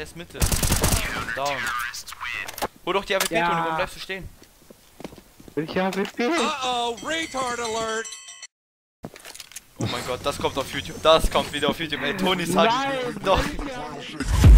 der ist Mitte. Down. Hol doch die AWP, Ja. Toni, warum bleibst du stehen? Ich habe Uh-oh, retard alert! Oh mein Gott, das kommt auf YouTube. Das kommt wieder auf YouTube. Ey, Toni sagt. Nein, Doch. Sicher.